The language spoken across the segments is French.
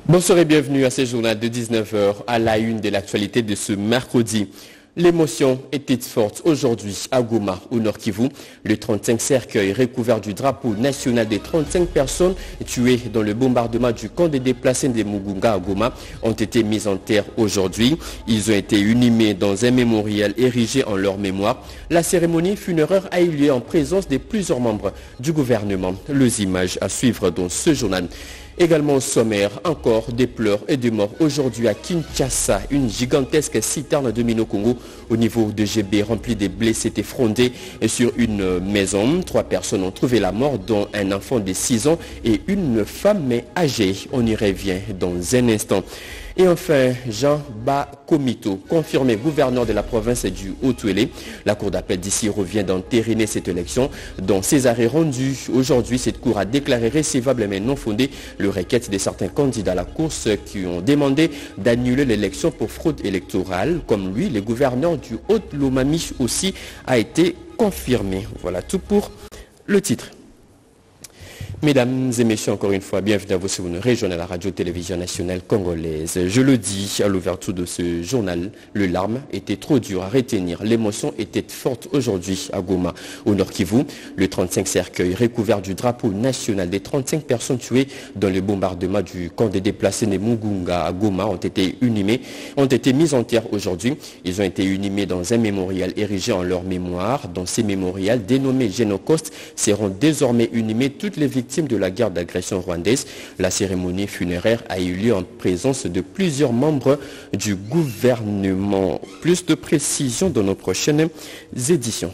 Bonsoir et bienvenue à ce journal de 19h à la une de l'actualité de ce mercredi. L'émotion était forte aujourd'hui à Goma, au Nord Kivu. Le 35 cercueil recouvert du drapeau national des 35 personnes tuées dans le bombardement du camp des déplacés de Mugunga à Goma ont été mis en terre aujourd'hui. Ils ont été inhumés dans un mémorial érigé en leur mémoire. La cérémonie funéraire a eu lieu en présence de plusieurs membres du gouvernement. Les images à suivre dans ce journal. Également au sommaire, encore des pleurs et des morts aujourd'hui à Kinshasa. Une gigantesque citerne de Mino-Congo au niveau de GB remplie de blessés était frondée sur une maison. 3 personnes ont trouvé la mort, dont un enfant de 6 ans et une femme âgée. On y revient dans un instant. Et enfin, Jean Bakomito, confirmé gouverneur de la province du Haut-Touélé. La cour d'appel d'ici revient d'entériner cette élection. Dans ses arrêts rendus aujourd'hui, cette cour a déclaré recevable mais non fondée le requête de certains candidats à la course qui ont demandé d'annuler l'élection pour fraude électorale. Comme lui, le gouverneur du Haut-Lomami aussi a été confirmé. Voilà tout pour le titre. Mesdames et messieurs, encore une fois, bienvenue à vous sur une région à la radio-télévision nationale congolaise. Je le dis à l'ouverture de ce journal, le larme était trop dur à retenir. L'émotion était forte aujourd'hui à Goma, au Nord Kivu. Le 35 cercueil recouvert du drapeau national des 35 personnes tuées dans le bombardement du camp des déplacés de Mugunga à Goma ont été mis en terre aujourd'hui. Ils ont été inhumés dans un mémorial érigé en leur mémoire. Dans ces mémorials dénommés Génocostes seront désormais inhumés toutes les victimes de la guerre d'agression rwandaise. La cérémonie funéraire a eu lieu en présence de plusieurs membres du gouvernement. Plus de précisions dans nos prochaines éditions.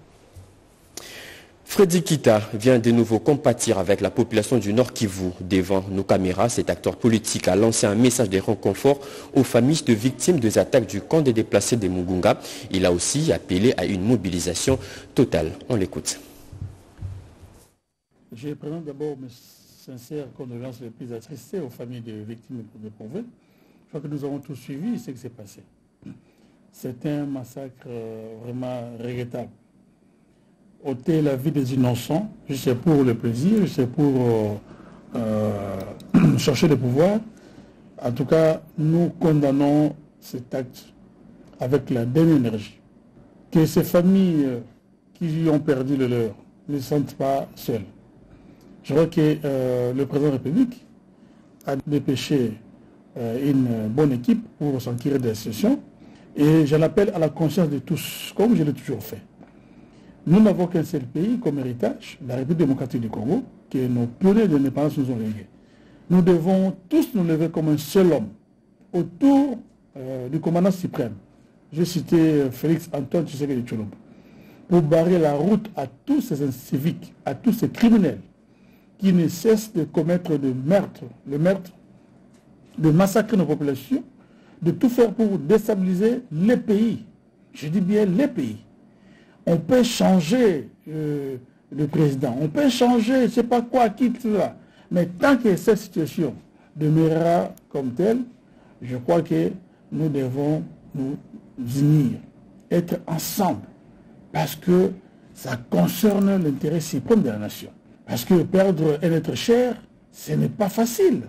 Freddy Kita vient de nouveau compatir avec la population du Nord Kivu. Devant nos caméras, cet acteur politique a lancé un message de réconfort aux familles de victimes des attaques du camp des déplacés de Mugunga. Il a aussi appelé à une mobilisation totale. On l'écoute. Je présente d'abord mes sincères condoléances les plus attristées aux familles des victimes de Provence. Je crois que nous avons tous suivi ce qui s'est passé. C'est un massacre vraiment regrettable. Ôter la vie des innocents, c'est pour le plaisir, c'est pour chercher le pouvoir. En tout cas, nous condamnons cet acte avec la dernière énergie. Que ces familles qui ont perdu le leur ne se sentent pas seules. Je crois que le président de la République a dépêché une bonne équipe pour s'enquérir de la situation et j'en appelle à la conscience de tous, comme je l'ai toujours fait. Nous n'avons qu'un seul pays comme héritage, la République démocratique du Congo, que nos pionniers de l'indépendance nous ont légué. Nous devons tous nous lever comme un seul homme autour du commandant suprême. J'ai cité Félix Antoine Tshisekedi Tshilombo, pour barrer la route à tous ces inciviques, à tous ces criminels qui ne cessent de commettre le meurtre, de massacrer nos populations, de tout faire pour déstabiliser les pays. Je dis bien les pays. On peut changer le président, on peut changer, je ne sais pas quoi, qui tout ça. Mais tant que cette situation demeurera comme telle, je crois que nous devons nous unir, être ensemble, parce que ça concerne l'intérêt suprême de la nation. Parce que perdre un être cher, ce n'est pas facile.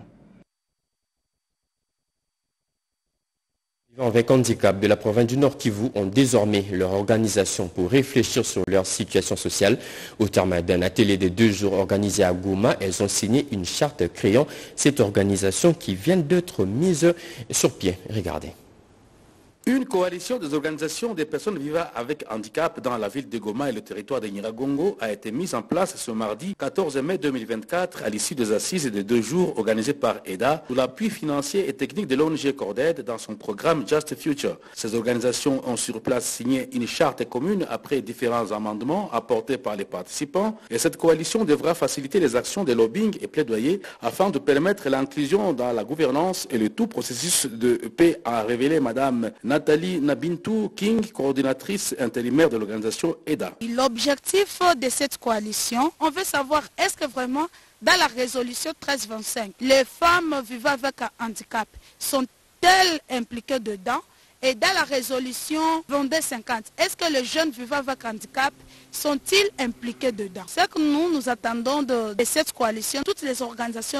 Les vivants avec handicap de la province du Nord Kivu ont désormais leur organisation pour réfléchir sur leur situation sociale. Au terme d'un atelier de 2 jours organisé à Goma, elles ont signé une charte créant cette organisation qui vient d'être mise sur pied. Regardez. Une coalition des organisations des personnes vivant avec handicap dans la ville de Goma et le territoire de Nyiragongo a été mise en place ce mardi 14 mai 2024 à l'issue des assises de 2 jours organisées par EDA sous l'appui financier et technique de l'ONG Corded dans son programme Just Future. Ces organisations ont sur place signé une charte commune après différents amendements apportés par les participants et cette coalition devra faciliter les actions de lobbying et plaidoyer afin de permettre l'inclusion dans la gouvernance et le tout processus de paix, a révélé Madame Nathalie Nabintou King, coordinatrice intérimaire de l'organisation EDA. L'objectif de cette coalition, on veut savoir est-ce que vraiment dans la résolution 1325, les femmes vivant avec un handicap sont-elles impliquées dedans? Et dans la résolution 2250, est-ce que les jeunes vivant avec handicap sont-ils impliqués dedans? Ce que nous attendons de cette coalition, toutes les organisations-là,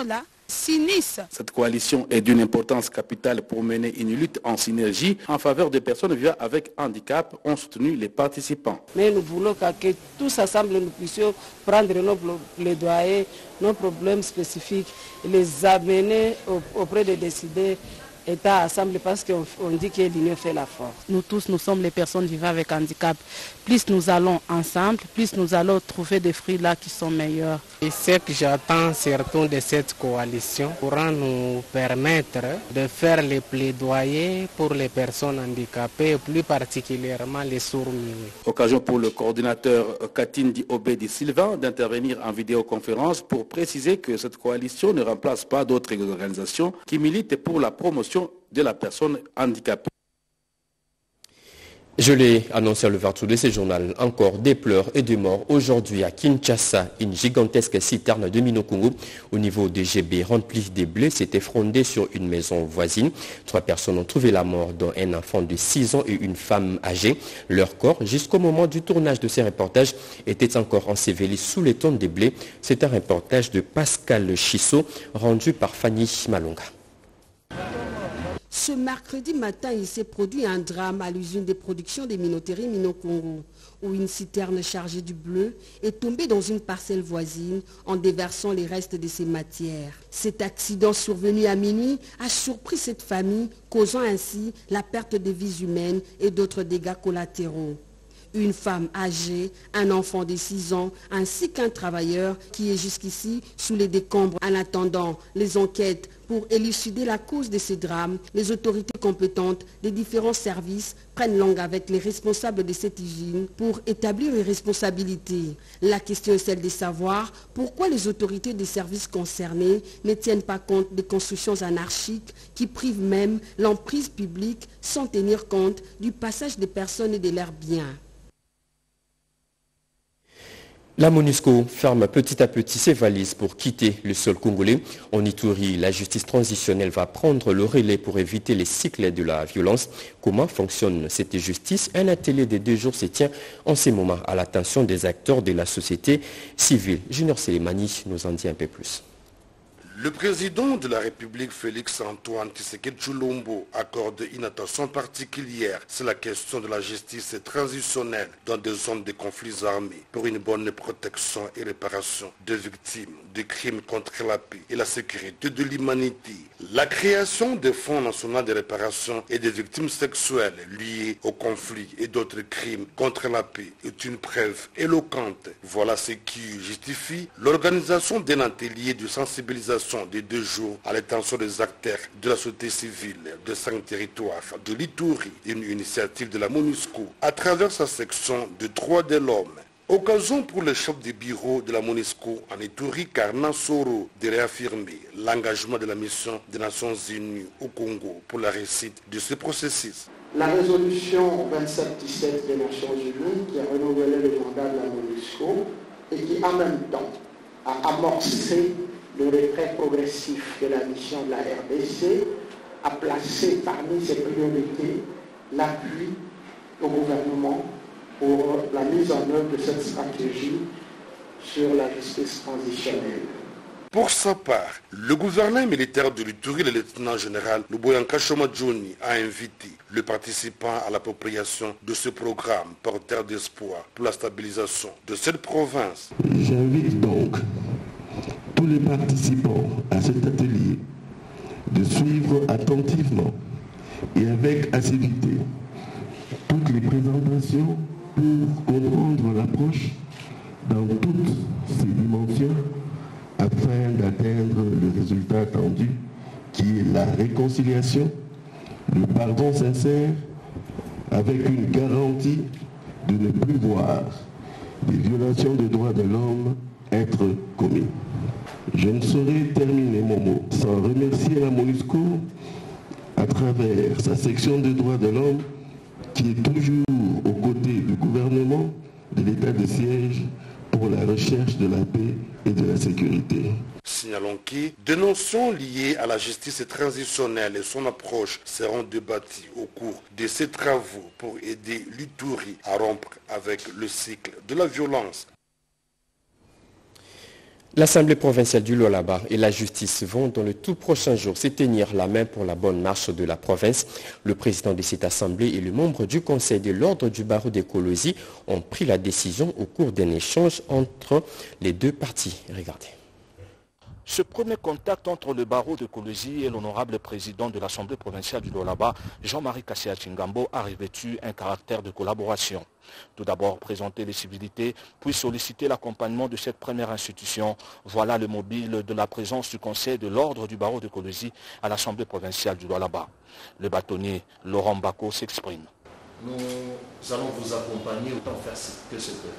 s'unissent. Cette coalition est d'une importance capitale pour mener une lutte en synergie en faveur des personnes vivant avec handicap, ont soutenu les participants. Mais nous voulons que tous ensemble nous puissions prendre nos plaidoyers, nos problèmes spécifiques, et les amener auprès des décideurs État ensemble parce qu'on dit que l'union fait la force. Nous tous, nous sommes les personnes vivant avec handicap. Plus nous allons ensemble, plus nous allons trouver des fruits là qui sont meilleurs. Et ce que j'attends surtout de cette coalition pourra nous permettre de faire les plaidoyers pour les personnes handicapées, plus particulièrement les sourds-muets. Occasion pour le coordinateur Katindi Obedi Sylvain d'intervenir en vidéoconférence pour préciser que cette coalition ne remplace pas d'autres organisations qui militent pour la promotion de la personne handicapée. Je l'ai annoncé à l'ouverture de ce journal, encore des pleurs et des morts. Aujourd'hui à Kinshasa, une gigantesque citerne de Minokungu au niveau des GB remplie de blé s'est effondrée sur une maison voisine. 3 personnes ont trouvé la mort, dont un enfant de 6 ans et une femme âgée. Leur corps, jusqu'au moment du tournage de ces reportages, était encore enseveli sous les tonnes de blé. C'est un reportage de Pascal Chissot, rendu par Fanny Malonga. Ce mercredi matin, il s'est produit un drame à l'usine de production des minoteries Minokungu, où une citerne chargée du bleu est tombée dans une parcelle voisine en déversant les restes de ses matières. Cet accident survenu à minuit a surpris cette famille, causant ainsi la perte de vies humaines et d'autres dégâts collatéraux. Une femme âgée, un enfant de 6 ans, ainsi qu'un travailleur qui est jusqu'ici sous les décombres. En attendant les enquêtes pour élucider la cause de ces drames, les autorités compétentes des différents services prennent langue avec les responsables de cette usine pour établir les responsabilités. La question est celle de savoir pourquoi les autorités des services concernés ne tiennent pas compte des constructions anarchiques qui privent même l'emprise publique sans tenir compte du passage des personnes et de leurs biens. La MONUSCO ferme petit à petit ses valises pour quitter le sol congolais. En Ituri, la justice transitionnelle va prendre le relais pour éviter les cycles de la violence. Comment fonctionne cette justice? Un atelier de 2 jours se tient en ce moment à l'attention des acteurs de la société civile. Junior Selemani nous en dit un peu plus. Le président de la République, Félix-Antoine Tshisekedi Tshilombo, accorde une attention particulière sur la question de la justice transitionnelle dans des zones de conflits armés pour une bonne protection et réparation des victimes de crimes contre la paix et la sécurité de l'humanité. La création des fonds nationaux de réparation et des victimes sexuelles liées aux conflits et d'autres crimes contre la paix est une preuve éloquente. Voilà ce qui justifie l'organisation d'un atelier de sensibilisation de 2 jours à l'attention des acteurs de la société civile de 5 territoires de l'Ituri, une initiative de la MONUSCO à travers sa section de droits de l'homme. Occasion pour le chef de bureau de la MONUSCO en Ituri, Karna Soro, de réaffirmer l'engagement de la mission des Nations Unies au Congo pour la réussite de ce processus. La résolution 2717 des Nations Unies qui a renouvelé le mandat de la MONUSCO et qui en même temps a amorcé le retrait progressif de la mission de la RDC, a placé parmi ses priorités l'appui au gouvernement pour la mise en œuvre de cette stratégie sur la justice transitionnelle. Pour sa part, le gouverneur militaire de l'Ituri, le lieutenant-général Luboyanka Shomadjoni, a invité les participants à l'appropriation de ce programme porteur d'espoir pour la stabilisation de cette province. J'invite donc tous les participants à cet atelier de suivre attentivement et avec assiduité toutes les présentations pour comprendre l'approche dans toutes ses dimensions afin d'atteindre le résultat attendu qui est la réconciliation, le pardon sincère avec une garantie de ne plus voir des violations des droits de l'homme être commises. Je ne saurais terminer mon mot sans remercier la MONUSCO à travers sa section des droits de l'homme qui est toujours aux côtés du gouvernement de l'état de siège pour la recherche de la paix et de la sécurité. Signalons que des notions liées à la justice transitionnelle et son approche seront débattues au cours de ces travaux pour aider l'Ituri à rompre avec le cycle de la violence. L'Assemblée provinciale du Lualaba et la justice vont dans le tout prochain jour se tenir la main pour la bonne marche de la province. Le président de cette assemblée et le membre du conseil de l'ordre du barreau d'écologie ont pris la décision au cours d'un échange entre les deux parties. Regardez. Ce premier contact entre le barreau d'écologie et l'honorable président de l'Assemblée provinciale du Lualaba, Jean-Marie Kassia Chingambo, a revêtu un caractère de collaboration. Tout d'abord, présenter les civilités, puis solliciter l'accompagnement de cette première institution. Voilà le mobile de la présence du Conseil de l'Ordre du barreau d'écologie à l'Assemblée provinciale du Lualaba. Le bâtonnier Laurent Bako s'exprime. Nous allons vous accompagner autant faire que ce peut.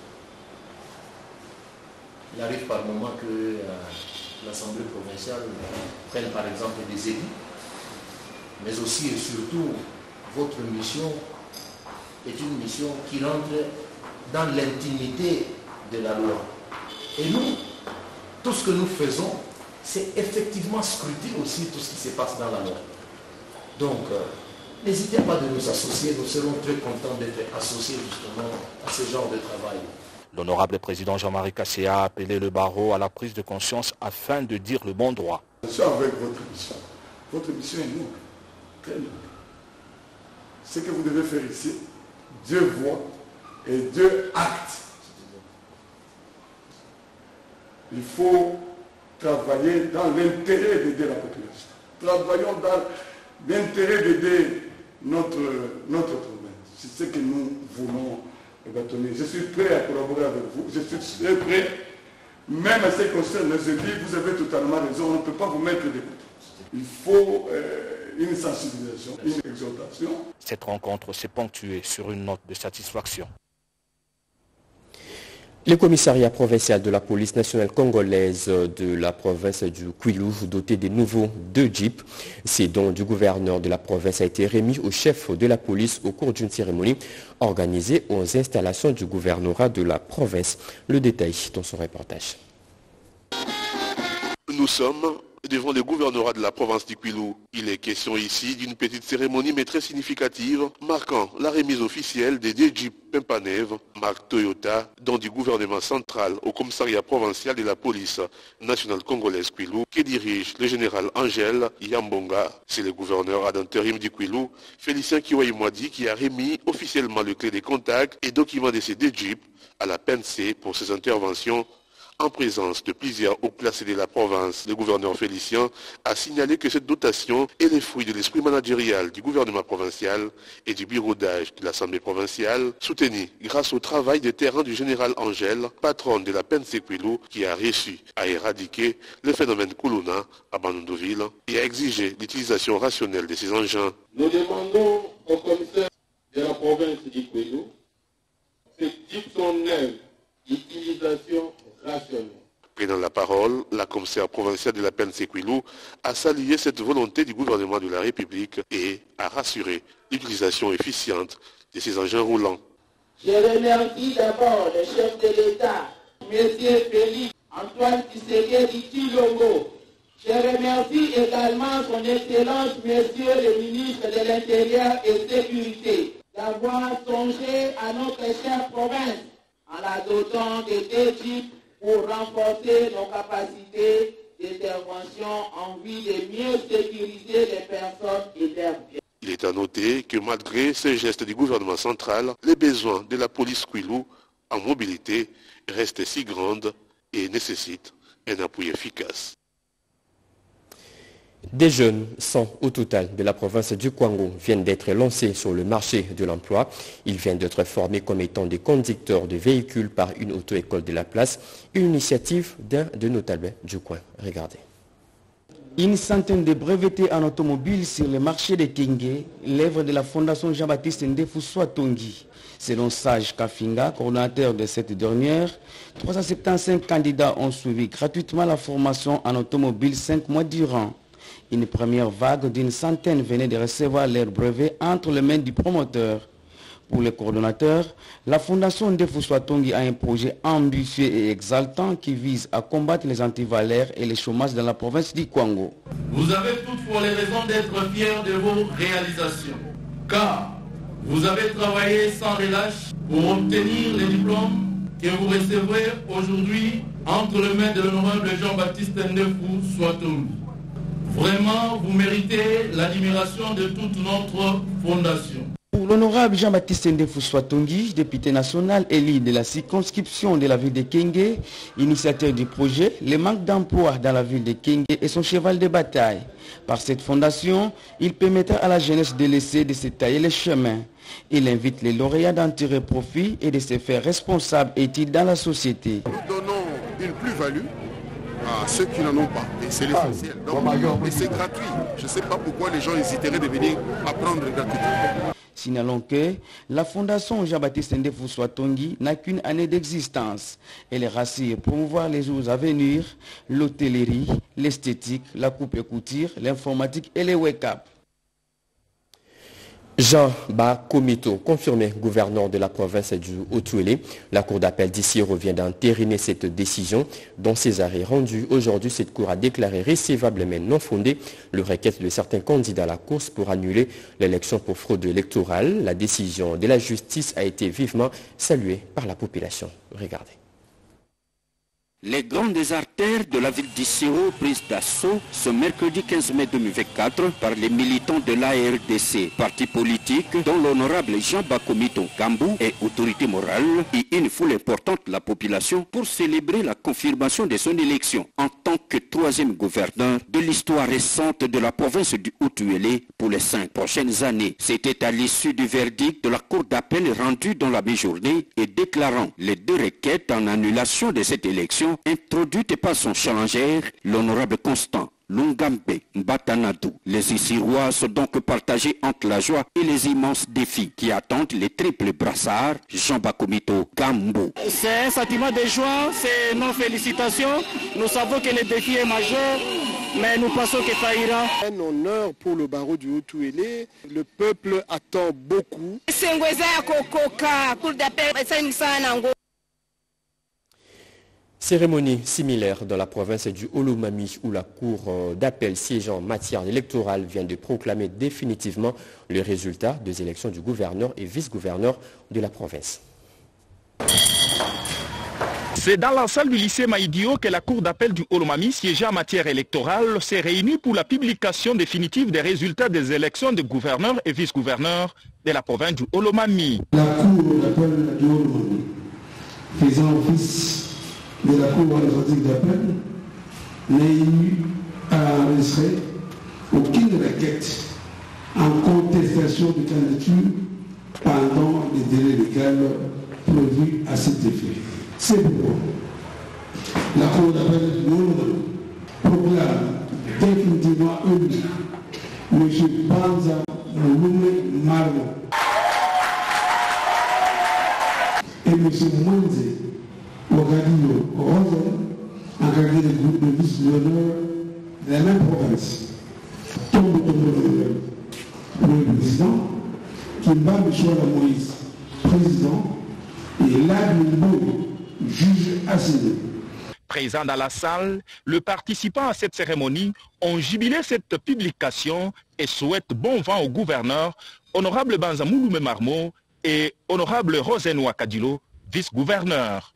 Il arrive par moment que l'Assemblée provinciale prenne par exemple des élus, mais aussi et surtout votre mission est une mission qui rentre dans l'intimité de la loi. Et nous, tout ce que nous faisons, c'est effectivement scruter aussi tout ce qui se passe dans la loi. Donc, n'hésitez pas de nous associer, nous serons très contents d'être associés justement à ce genre de travail. L'honorable président Jean-Marie Kassia a appelé le barreau à la prise de conscience afin de dire le bon droit. Je suis avec votre mission. Votre mission est noble, très noble. Ce que vous devez faire ici, Dieu voit et Dieu acte. Il faut travailler dans l'intérêt d'aider la population. Travaillons dans l'intérêt d'aider notre province. C'est ce que nous voulons. Je suis prêt à collaborer avec vous. Je suis très prêt. Même à ce qui concerne les élus, vous avez totalement raison. On ne peut pas vous mettre des coups. Il faut une sensibilisation, une exhortation. Cette rencontre s'est ponctuée sur une note de satisfaction. Le commissariat provincial de la police nationale congolaise de la province du Kwilu, doté des nouveaux 2 jeeps, ces dons du gouverneur de la province a été remis au chef de la police au cours d'une cérémonie organisée aux installations du gouvernorat de la province. Le détail dans son reportage. Nous sommes devant le gouvernorat de la province du Kwilu. Il est question ici d'une petite cérémonie mais très significative, marquant la remise officielle des 2 jeeps Pimpanev, marque Toyota, dont du gouvernement central au commissariat provincial de la police nationale congolaise Kwilu, que dirige le général Angel Yambonga. C'est le gouverneur ad intérim du Kwilu, Félicien Kiwaïmouadi, qui a remis officiellement le clé de contact et documents de ces 2 jeeps à la PNC pour ses interventions en présence de plusieurs hauts placés de la province. Le gouverneur Félicien a signalé que cette dotation est le fruit de l'esprit managérial du gouvernement provincial et du bureau d'âge de l'Assemblée provinciale, soutenu grâce au travail de terrain du général Angel, patron de la PNC Kwilu, qui a réussi à éradiquer le phénomène Kuluna à Bandunduville et a exigé l'utilisation rationnelle de ces engins. Nous demandons au commissaire de la province du Kwilu, ces types sont neufs, utilisation rationnelle. Prenant la parole, la commissaire provinciale de la PNC Kwilu a salué cette volonté du gouvernement de la République et a rassuré l'utilisation efficiente de ces engins roulants. Je remercie d'abord le chef de l'État, M. Félix Antoine Tshisekedi Tshilombo. Je remercie également son Excellence, Monsieur le ministre de l'Intérieur et Sécurité, d'avoir songé à notre chère province en la dotant de 2 jeeps pour renforcer nos capacités d'intervention en vue de mieux sécuriser les personnes et leurs biens. Il est à noter que malgré ces gestes du gouvernement central, les besoins de la police Kwilu en mobilité restent si grands et nécessitent un appui efficace. Des jeunes, 100 au total de la province du Kwango, viennent d'être lancés sur le marché de l'emploi. Ils viennent d'être formés comme étant des conducteurs de véhicules par une auto-école de la place, une initiative d'un de nos talibans du coin. Regardez. Une centaine de brevetés en automobile sur le marché de Kenge, l'œuvre de la fondation Jean-Baptiste Ndefoussou Tongi. Selon Sage Kafinga, coordonnateur de cette dernière, 375 candidats ont suivi gratuitement la formation en automobile 5 mois durant. Une première vague d'une centaine venait de recevoir leur brevet entre les mains du promoteur. Pour le coordonnateur, la fondation Ndefoussou Tongi a un projet ambitieux et exaltant qui vise à combattre les antivaleurs et les chômages dans la province du Kwango. Vous avez toutefois les raisons d'être fiers de vos réalisations, car vous avez travaillé sans relâche pour obtenir les diplômes que vous recevrez aujourd'hui entre les mains de l'honorable Jean-Baptiste Ndefou Swatongi. Vraiment, vous méritez l'admiration de toute notre fondation. Pour l'honorable Jean-Baptiste Ndefou Swatongi, député national élu de la circonscription de la ville de Kenge, initiateur du projet, le manque d'emploi dans la ville de Kenge est son cheval de bataille. Par cette fondation, il permettra à la jeunesse de laisser de se tailler les chemins. Il invite les lauréats d'en tirer profit et de se faire responsables et utiles dans la société. Nous donnons une plus-value à ceux qui n'en ont pas. Et c'est l'essentiel. Et c'est gratuit. Je ne sais pas pourquoi les gens hésiteraient de venir apprendre gratuitement. Signalons que la fondation Jean-Baptiste Ndefou Swatongi n'a qu'une année d'existence. Elle est rassure promouvoir les jours à venir, l'hôtellerie, l'esthétique, la coupe et couture, l'informatique et les wake-up. Jean Bakomito, confirmé gouverneur de la province du Haut-Uélé. La cour d'appel d'ici revient d'entériner cette décision. Dans ses arrêts rendus aujourd'hui, cette cour a déclaré recevable mais non fondée le requête de certains candidats à la course pour annuler l'élection pour fraude électorale. La décision de la justice a été vivement saluée par la population. Regardez. Les grandes artères de la ville d'Issiro prises d'assaut ce mercredi 15 mai 2024 par les militants de l'ARDC, parti politique dont l'honorable Jean Bakomito Kambou est autorité morale et une foule importante de la population pour célébrer la confirmation de son élection en tant que troisième gouverneur de l'histoire récente de la province du Haut-Uélé pour les 5 prochaines années. C'était à l'issue du verdict de la cour d'appel rendu dans la mi-journée et déclarant les deux requêtes en annulation de cette élection introduite par son challenger, l'honorable Constant Lungambe Mbatanadou. Les Issirois sont donc partagés entre la joie et les immenses défis qui attendent les triples brassards Jean Bakomito Kambou. C'est un sentiment de joie, c'est nos félicitations. Nous savons que le défi est majeur, mais nous pensons que ça ira. Un honneur pour le barreau du Haut-Uélé. Le peuple attend beaucoup. Cérémonie similaire dans la province du Olomami où la cour d'appel siégeant en matière électorale vient de proclamer définitivement le résultat des élections du gouverneur et vice-gouverneur de la province. C'est dans la salle du lycée Maïdio que la cour d'appel du Olomami siégeant en matière électorale s'est réunie pour la publication définitive des résultats des élections de gouverneurs et vice-gouverneurs de la province du Olomami. La cour d'appel du Olomami, faisant office de la Cour administrative d'appel, n'a eu à enregistrer aucune requête en contestation de candidature pendant les délais légaux prévus à cet effet. C'est pourquoi la Cour d'appel proclame définitivement élu M. Banza Mouloumé Marmo et M. Mwanze Ogadillo Rosen, engagé le groupe de vice-gouverneurs de la même province. Tombe pour le président, Kimba Michoula Moïse, président, et Ladmilbo, juge assigné. Présent dans la salle, les participants à cette cérémonie ont jubilé cette publication et souhaitent bon vent au gouverneur, honorable Banza Mouloumé Marmo et honorable Rosen Ouakadilo, vice-gouverneur.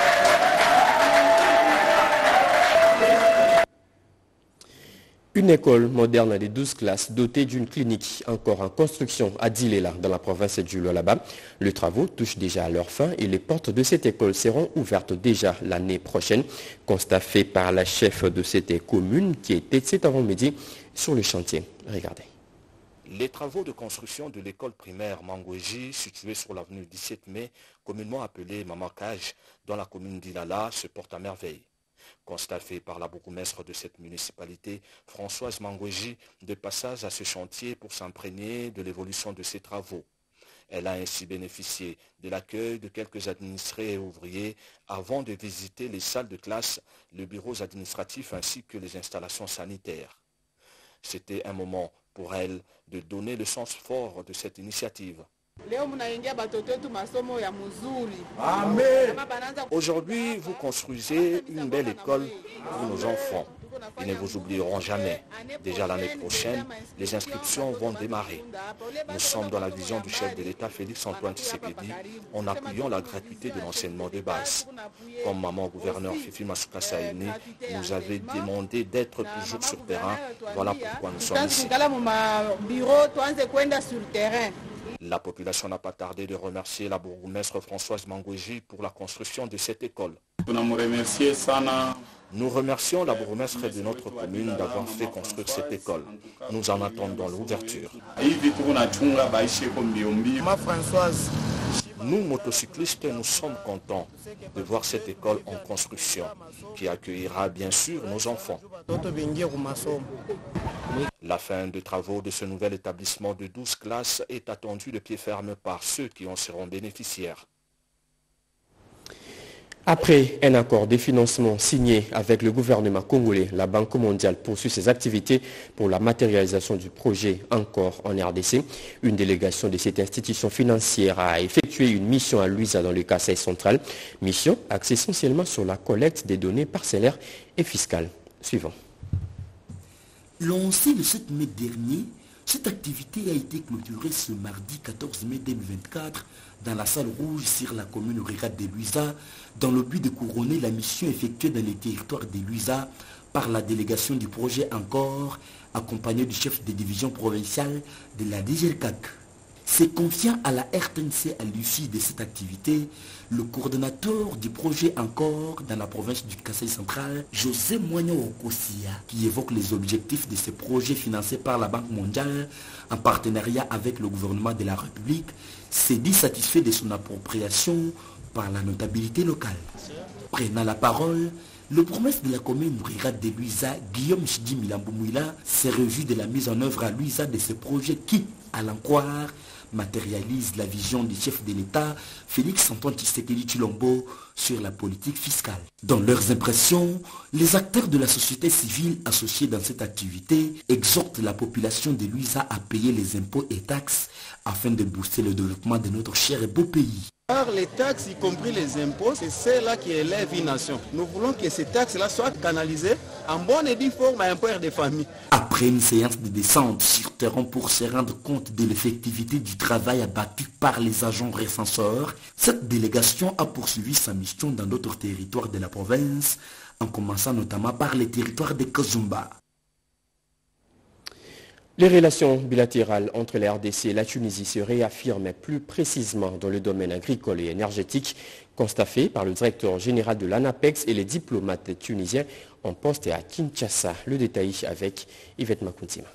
Une école moderne de 12 classes dotée d'une clinique encore en construction à Dilela dans la province du Lualaba. Les travaux touchent déjà à leur fin et les portes de cette école seront ouvertes déjà l'année prochaine. Constat fait par la chef de cette commune qui était cet avant-midi sur le chantier. Regardez. Les travaux de construction de l'école primaire Mangouéji, située sur l'avenue 17 mai, communément appelée Mamakage, dans la commune d'Ilala, se portent à merveille. Constat fait par la bourgmestre de cette municipalité, Françoise Mangouéji, de passage à ce chantier pour s'imprégner de l'évolution de ses travaux. Elle a ainsi bénéficié de l'accueil de quelques administrés et ouvriers avant de visiter les salles de classe, les bureaux administratifs ainsi que les installations sanitaires. C'était un moment pour elle de donner le sens fort de cette initiative. Aujourd'hui, vous construisez une belle école pour nos enfants. Ils ne vous oublieront jamais. Déjà l'année prochaine, les inscriptions vont démarrer. Nous sommes dans la vision du chef de l'État Félix-Antoine Tshisekedi en appuyant la gratuité de l'enseignement de base. Comme maman gouverneur Fifi Masuka Saïné nous avait demandé d'être toujours sur terrain, voilà pourquoi nous sommes ici. La population n'a pas tardé de remercier la bourgmestre Françoise Mangouji pour la construction de cette école. Nous remercions la bourgmestre de notre commune d'avoir fait construire cette école. Nous en attendons l'ouverture. Nous, motocyclistes, nous sommes contents de voir cette école en construction qui accueillera bien sûr nos enfants. La fin des travaux de ce nouvel établissement de 12 classes est attendue de pied ferme par ceux qui en seront bénéficiaires. Après un accord de financement signé avec le gouvernement congolais, la Banque mondiale poursuit ses activités pour la matérialisation du projet encore en RDC. Une délégation de cette institution financière a effectué une mission à Luisa dans le Kasaï central. Mission axée essentiellement sur la collecte des données parcellaires et fiscales. Suivant. Lancée le 7 mai dernier, cette activité a été clôturée ce mardi 14 mai 2024 dans la salle rouge sur la commune rurale de Luisa, dans le but de couronner la mission effectuée dans les territoires de Luisa par la délégation du projet encore, accompagnée du chef de division provinciale de la DGRCAC. C'est confiant à la RTNC à l'issue de cette activité, le coordonnateur du projet encore dans la province du Kasaï central, José Moigno Okosia, qui évoque les objectifs de ce projet financé par la Banque mondiale en partenariat avec le gouvernement de la République, s'est dit satisfait de son appropriation par la notabilité locale. Prenant la parole, le bourgmestre de la commune rurale de Luisa, Guillaume Chidi Milamboumoula, s'est réjoui de la mise en œuvre à Luisa de ce projet qui, à l'en croire, matérialise la vision du chef de l'État, Félix-Antoine Tshisekedi Tshilombo, sur la politique fiscale. Dans leurs impressions, les acteurs de la société civile associés dans cette activité exhortent la population de Luisa à payer les impôts et taxes afin de booster le développement de notre cher et beau pays. Par les taxes, y compris les impôts, c'est celle-là qui élève une nation. Nous voulons que ces taxes-là soient canalisées en bonne et due forme à un père de famille. Après une séance de descente sur terrain pour se rendre compte de l'effectivité du travail abattu par les agents recenseurs, cette délégation a poursuivi sa mission dans d'autres territoires de la province, en commençant notamment par les territoires de Kazumba. Les relations bilatérales entre la RDC et la Tunisie se réaffirment plus précisément dans le domaine agricole et énergétique, constat fait par le directeur général de l'ANAPEX et les diplomates tunisiens en poste à Kinshasa. Le détail avec Yvette Makountima.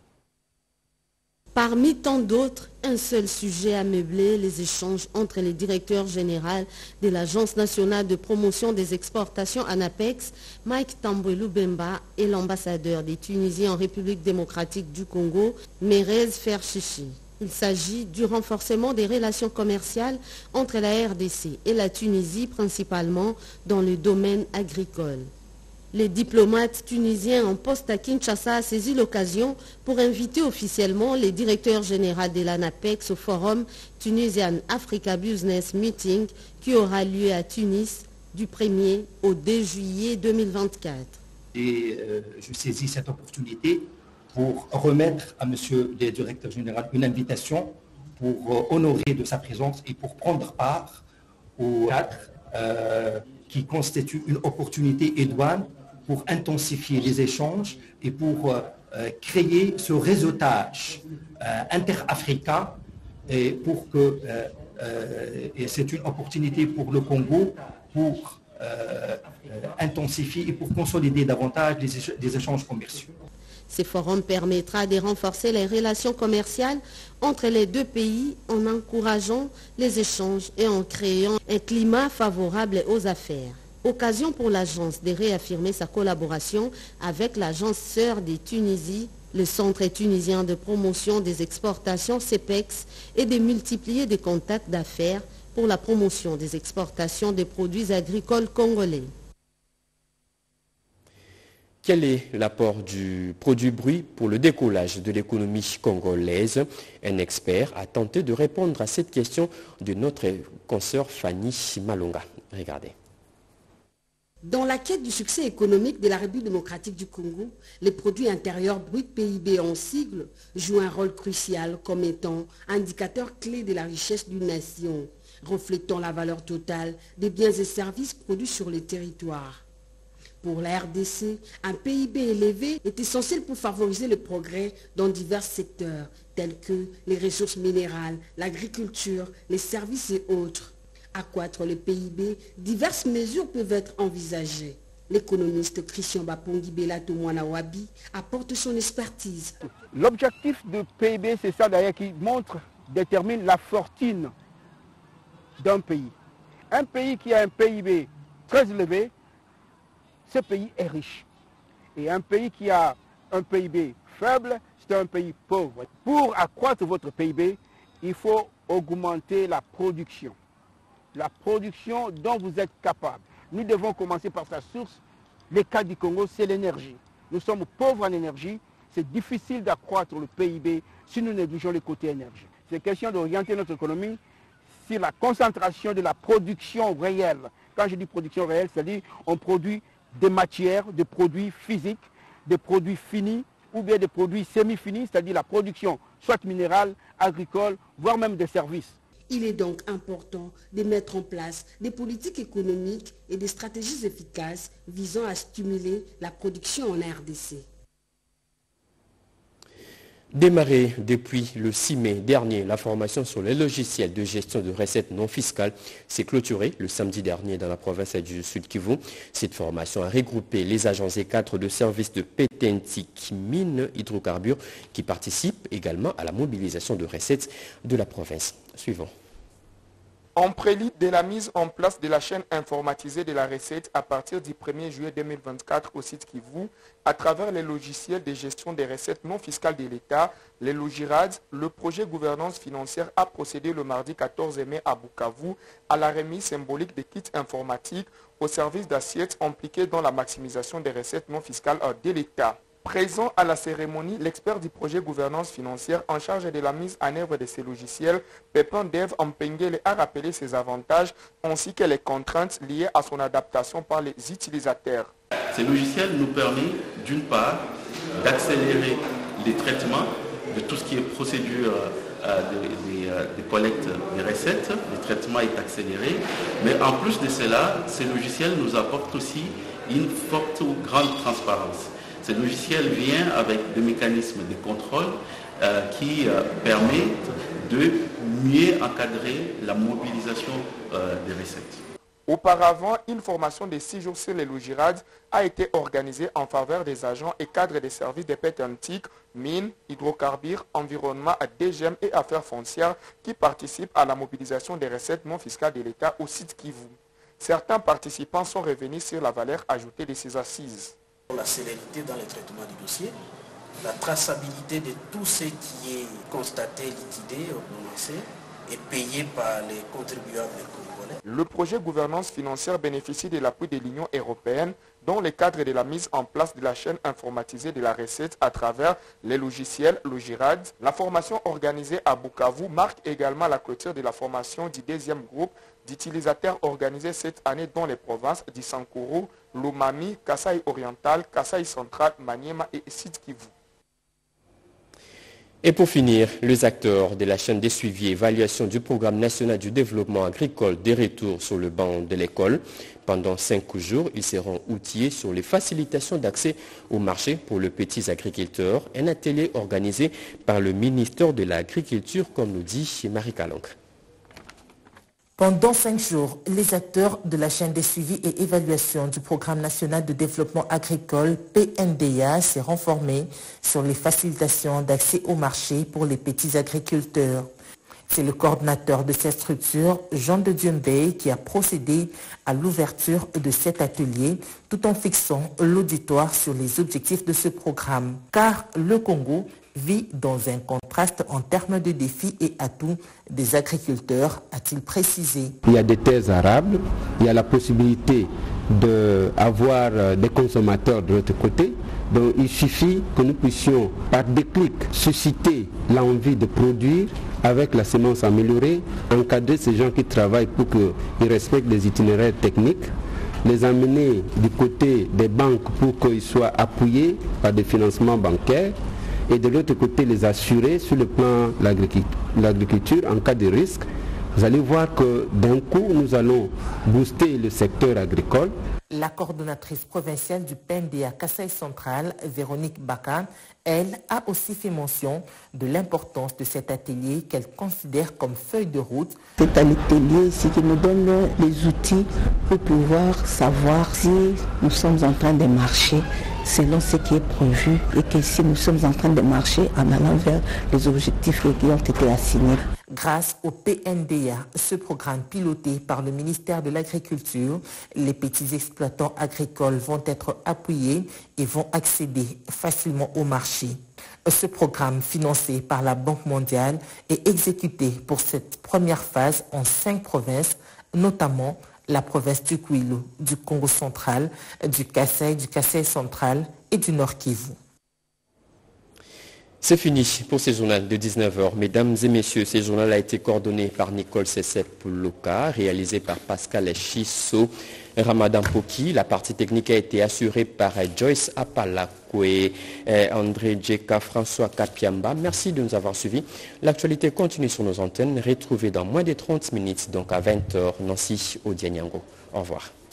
Parmi tant d'autres, un seul sujet a meublé les échanges entre les directeurs généraux de l'Agence nationale de promotion des exportations ANAPEX, Mike Tambouelou Bemba, et l'ambassadeur des Tunisiens en République démocratique du Congo, Merez Ferchichi. Il s'agit du renforcement des relations commerciales entre la RDC et la Tunisie, principalement dans le domaine agricole. Les diplomates tunisiens en poste à Kinshasa ont saisi l'occasion pour inviter officiellement les directeurs généraux de l'ANAPEX au forum Tunisian Africa Business Meeting qui aura lieu à Tunis du 1er au 2 juillet 2024. Et je saisis cette opportunité pour remettre à monsieur le directeur général une invitation pour honorer de sa présence et pour prendre part au cadre qui constitue une opportunité idoine pour intensifier les échanges et pour créer ce réseautage interafricain et pour que et c'est une opportunité pour le Congo pour intensifier et pour consolider davantage les échanges commerciaux. Ce forum permettra de renforcer les relations commerciales entre les deux pays en encourageant les échanges et en créant un climat favorable aux affaires. Occasion pour l'agence de réaffirmer sa collaboration avec l'agence sœur de Tunisie, le Centre tunisien de promotion des exportations CEPEX, et de multiplier des contacts d'affaires pour la promotion des exportations des produits agricoles congolais. Quel est l'apport du produit bruit pour le décollage de l'économie congolaise? Un expert a tenté de répondre à cette question de notre consoeur Fanny Malonga. Regardez. Dans la quête du succès économique de la République démocratique du Congo, les produits intérieurs bruts PIB en sigle jouent un rôle crucial comme étant indicateur clé de la richesse d'une nation, reflétant la valeur totale des biens et services produits sur les territoires. Pour la RDC, un PIB élevé est essentiel pour favoriser le progrès dans divers secteurs, tels que les ressources minérales, l'agriculture, les services et autres. Accroître le PIB, diverses mesures peuvent être envisagées. L'économiste Christian Bapongi Belato Mwana-Wabi apporte son expertise. L'objectif de PIB, c'est ça d'ailleurs qui détermine la fortune d'un pays. Un pays qui a un PIB très élevé, ce pays est riche. Et un pays qui a un PIB faible, c'est un pays pauvre. Pour accroître votre PIB, il faut augmenter la production. La production dont vous êtes capable. Nous devons commencer par sa source. Le cas du Congo, c'est l'énergie. Nous sommes pauvres en énergie. C'est difficile d'accroître le PIB si nous négligeons le côté énergie. C'est question d'orienter notre économie sur la concentration de la production réelle. Quand je dis production réelle, c'est-à-dire on produit des matières, des produits physiques, des produits finis ou bien des produits semi-finis, c'est-à-dire la production soit minérale, agricole, voire même des services. Il est donc important de mettre en place des politiques économiques et des stratégies efficaces visant à stimuler la production en RDC. Démarrée depuis le 6 mai dernier, la formation sur les logiciels de gestion de recettes non fiscales s'est clôturée le samedi dernier dans la province du Sud-Kivu. Cette formation a regroupé les agents et cadres de services de Pétentique Mines Hydrocarbures qui participent également à la mobilisation de recettes de la province. Suivant. En prélude de la mise en place de la chaîne informatisée de la recette à partir du 1er juillet 2024 au site Kivu, à travers les logiciels de gestion des recettes non fiscales de l'État, les Logirad, le projet gouvernance financière a procédé le mardi 14 mai à Bukavu à la remise symbolique des kits informatiques aux services d'assiettes impliqués dans la maximisation des recettes non fiscales de l'État. Présent à la cérémonie, l'expert du projet gouvernance financière en charge de la mise en œuvre de ces logiciels, Pépin Dev Ampengele, a rappelé ses avantages ainsi que les contraintes liées à son adaptation par les utilisateurs. Ces logiciels nous permettent d'une part d'accélérer les traitements de tout ce qui est procédure de collecte des recettes. Le traitement est accéléré, mais en plus de cela, ces logiciels nous apportent aussi une forte ou grande transparence. Ce logiciel vient avec des mécanismes de contrôle qui permettent de mieux encadrer la mobilisation des recettes. Auparavant, une formation de 6 jours sur les Logirad a été organisée en faveur des agents et cadres des services de Pétentique, mines, hydrocarbures, environnement, DGM et affaires foncières qui participent à la mobilisation des recettes non fiscales de l'État au site Kivu. Certains participants sont revenus sur la valeur ajoutée de ces assises. La célérité dans le traitement du dossier, la traçabilité de tout ce qui est constaté, liquidé, renoncé et payé par les contribuables congolais. Le projet gouvernance financière bénéficie de l'appui de l'Union européenne dans le cadre de la mise en place de la chaîne informatisée de la recette à travers les logiciels Logirad. La formation organisée à Bukavu marque également la clôture de la formation du deuxième groupe d'utilisateurs organisés cette année dans les provinces du Sankuru, Lomami, Kasai Oriental, Kasai Central, Maniema et Sud-Kivu. Et pour finir, les acteurs de la chaîne de suivi et évaluation du programme national du développement agricole des retours sur le banc de l'école. Pendant 5 jours, ils seront outillés sur les facilitations d'accès au marché pour les petits agriculteurs. Un atelier organisé par le ministère de l'Agriculture, comme nous dit Marie Calanque. Pendant 5 jours, les acteurs de la chaîne de suivi et évaluation du Programme national de développement agricole PNDA seront formés sur les facilitations d'accès au marché pour les petits agriculteurs. C'est le coordinateur de cette structure, Jean de Dieumbey, qui a procédé à l'ouverture de cet atelier tout en fixant l'auditoire sur les objectifs de ce programme. Car le Congo vit dans un contraste en termes de défis et atouts des agriculteurs, a-t-il précisé. Il y a des terres arables, il y a la possibilité d'avoir des consommateurs de l'autre côté. Donc il suffit que nous puissions, par déclic, susciter l'envie de produire avec la semence améliorée, encadrer ces gens qui travaillent pour qu'ils respectent les itinéraires techniques, les amener du côté des banques pour qu'ils soient appuyés par des financements bancaires et de l'autre côté les assurer sur le plan de l'agriculture en cas de risque. Vous allez voir que d'un coup, nous allons booster le secteur agricole. La coordonnatrice provinciale du PNDA Kasaï Central, Véronique Baka, elle a aussi fait mention de l'importance de cet atelier qu'elle considère comme feuille de route. C'est un atelier ici qui nous donne les outils pour pouvoir savoir si nous sommes en train de marcher selon ce qui est prévu et que si nous sommes en train de marcher en allant vers les objectifs qui ont été assignés. Grâce au PNDA, ce programme piloté par le ministère de l'Agriculture, les petits exploitants agricoles vont être appuyés et vont accéder facilement au marché. Ce programme financé par la Banque mondiale est exécuté pour cette première phase en 5 provinces, notamment la province du Kwilu, du Congo central, du Kasaï central et du Nord Kivu. C'est fini pour ce journal de 19h. Mesdames et messieurs, ce journal a été coordonné par Nicole Sessep-Loka, réalisé par Pascal Chisso, Ramadan Poki. La partie technique a été assurée par Joyce Apalakwe, André Djeka, François Kapiamba. Merci de nous avoir suivis. L'actualité continue sur nos antennes, retrouvée dans moins de 30 minutes, donc à 20h, Nancy Odianyango. Au revoir.